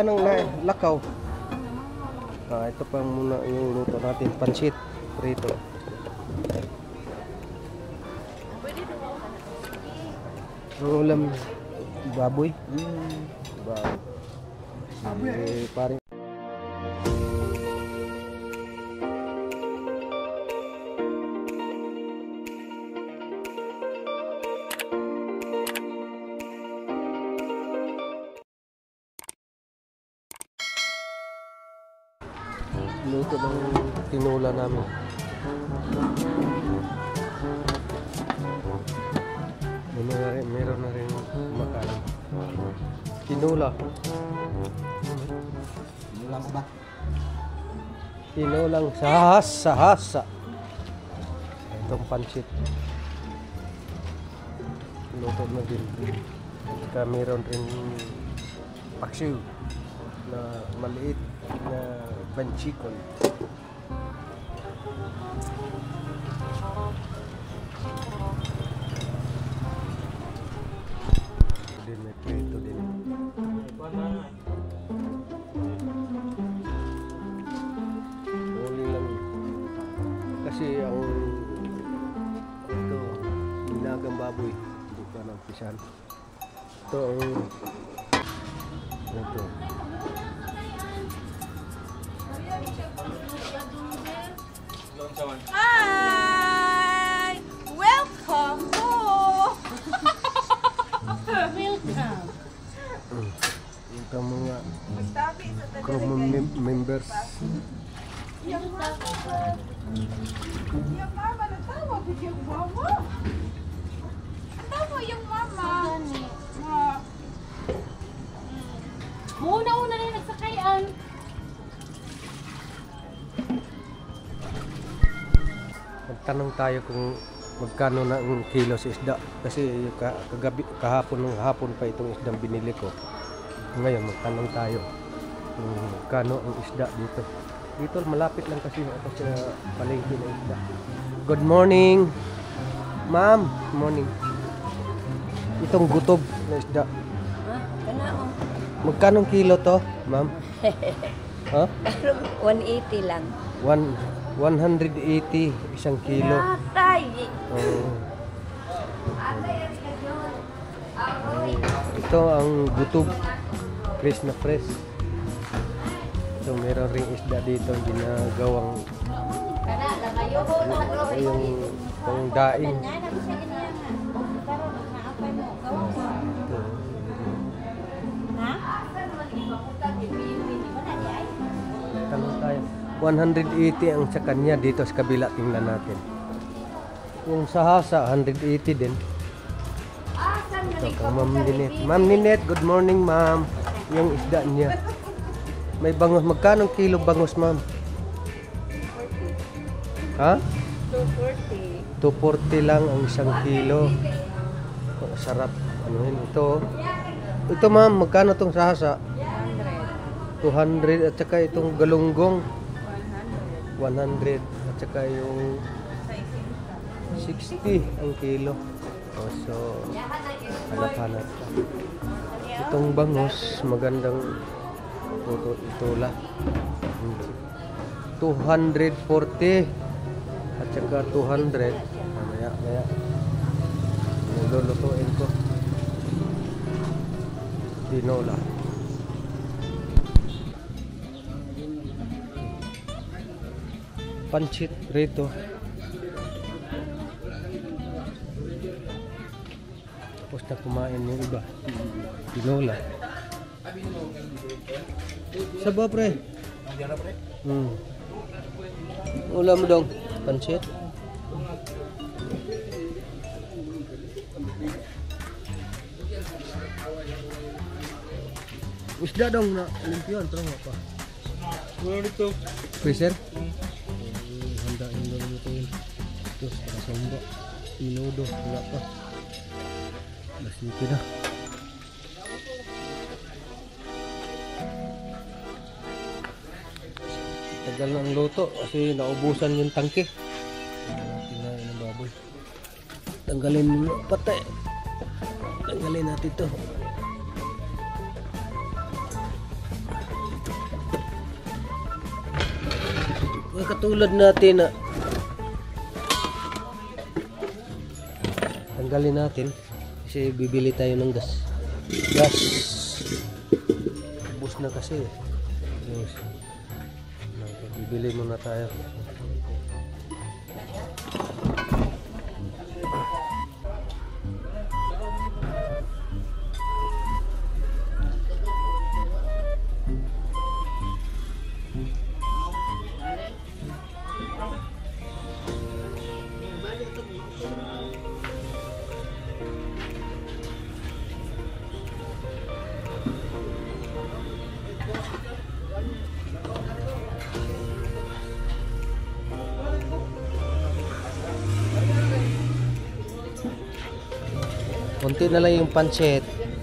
ng lakaw. Ito pa muna yung luto natin, pansit prito. Ang ulam baboy. Baboy. Paring luto ng tinula namin. Meron na rin makanan. Tinula. Tinulang ko ba? Tinulang sahasa. Itong pansit. Luto na din. Saka meron rin paksiw na maliit na panchikon. Din may prito din. Huli lang. Kasi ang ito, binagang baboy. Hindi pa nampisan. Ito ang ito. Hi! Welcome home! Welcome! Ito mga crew members. Yung mama, natawa ko yung mama. Natawa yung mama. Muna-una na yung nagsakayan. Magtanong tayo kung magkano na ang kilo sa isda. Kasi kahapon pa itong isdang binili ko. Ngayon magtanong tayo kung magkano ang isda dito. Dito malapit lang kasi ako sa palengke ng isda. Good morning, ma'am. Good morning. Itong gutob na isda. Magkano ang kilo to, ma'am? Ha? 180 lang. 180 isang kilo. Ito ang gutob, fresh na fresh. So meron ring isda dito ginagawang yung pangdaing. Tanong tayo. 180 ang sa kanya dito sa kabila, tingnan natin. Yung sahasa 180 din. Ito kang Ma'am Ninette. Ma'am Ninette, good morning ma'am. Yung isda niya. May bangus. Magkano kilo bangus ma'am? Ha? 240. 240 lang ang isang kilo. Oh, sarap. Ano yun? Ito ma'am, magkano tong sahasa? 200 at saka itong galunggong 100 at saka yung 60 ang kilo. Oh, so hanap-hanap pa. Itong bangus magandang itula 240 at saka 200. Maya nilulutuin ko tinola. Pansit rito. Tapos na kumain yung iba. Tinola. Saba pre. Ulam mo dong. Pansit. Isda dong na limpion. Terang apa? Wala dito. Freezer? Handa yung lulutuin. Ito, para somba. Minudo. Wala pa. Mas nito na. Tagal ng luto kasi naubusan yung tangke. Tinayin ng baboy. Tanggalin mo patay. Tanggalin natin ito. katulad natin na tanggalin natin kasi bibili tayo ng gas. Ubus na kasi. Yes. Bibili muna tayo. Konti na lang yung pancit.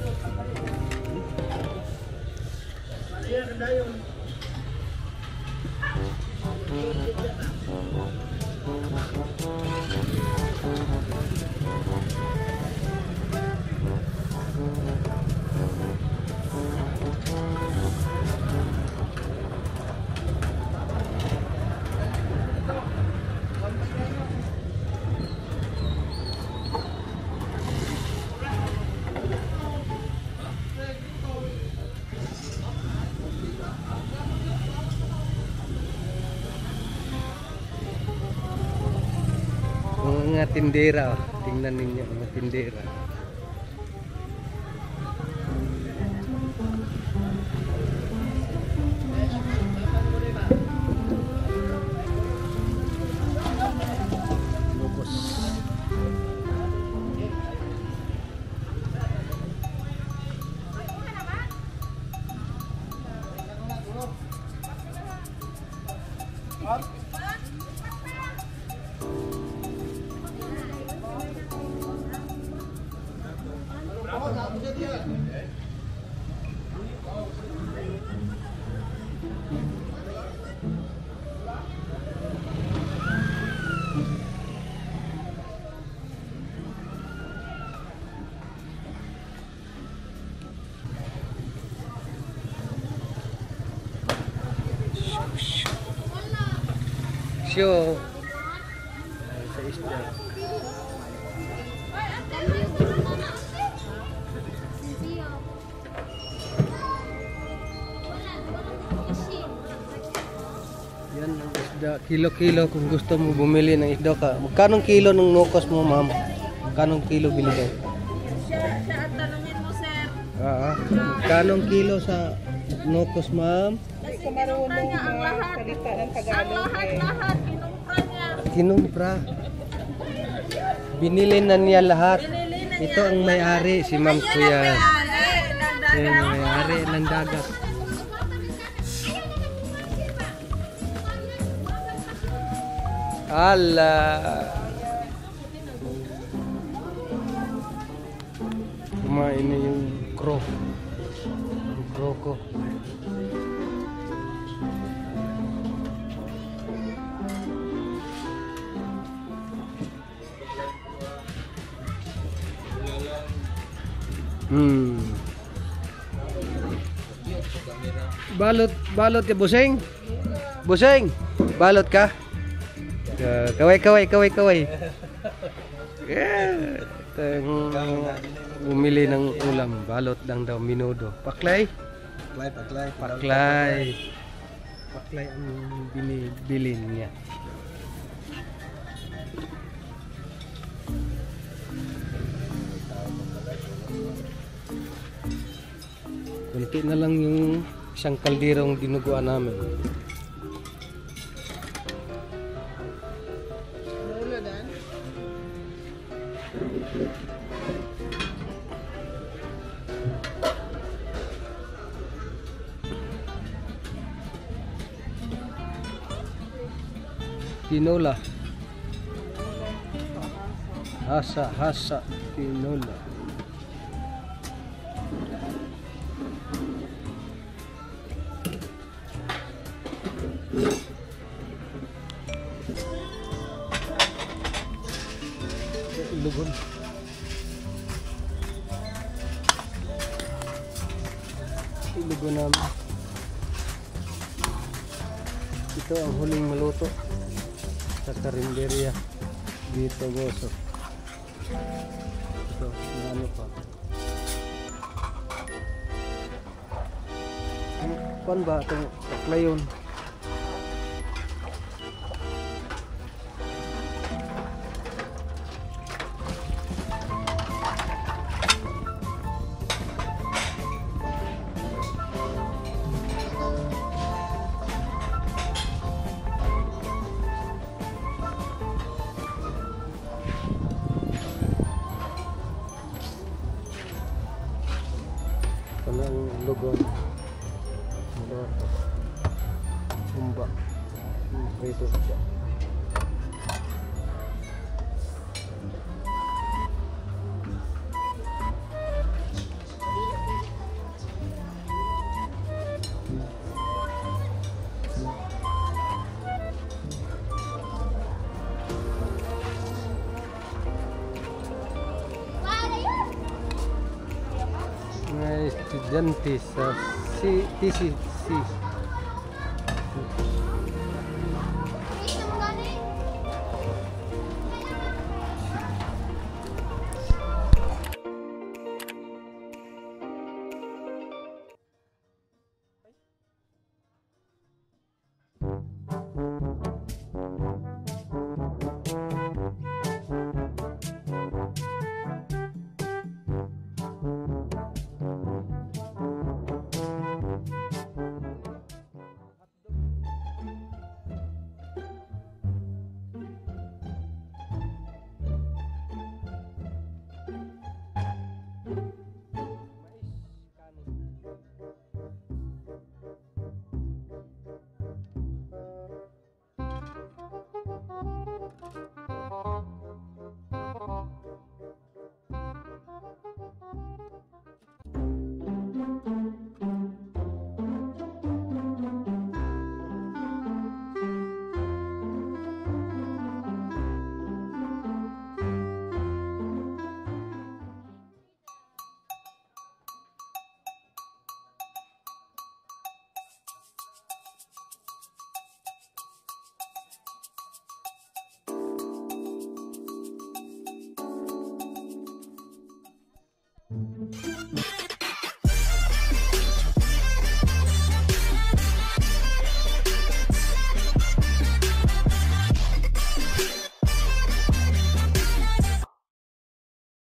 Mga tindera, tingnan ninyo mga tindera. Lukos. Show. Sa isda. Yan ang isda. Kilo-kilo kung gusto mo bumili ng isda ka. Magkano kilo ng nukos mo, ma'am? Magkano kilo binigay? Siya at tanungin mo, sir. Magkano kilo sa nukos, ma'am? Kasi kinumpra niya ang lahat. Ang lahat, kinumpra niya. Kinumpra. Binili na niya lahat. Binili na Ito ang may-ari, si Ma'am Kuya. Ay, Yan ang may-ari ng dagat. Ala. Kumain na yung crow. Yung crow ko. Balot ya Buseng? Buseng, balot ka? Kaway. Yeah. Bumili ng ulam, balot lang daw, minudo. Paklay ang binibili niya. Kunti na lang yung isang kalderong dinuguan namin. Tinola. Hasa tinola. Ilugon. Ilugon namin. Ito ang huling maluto sa karinderya dito boss. Ito, ano pa. Kuan ba itong saklayon? Kanang lugon. Umba. Ito siya. Mga estudyante sa TCC.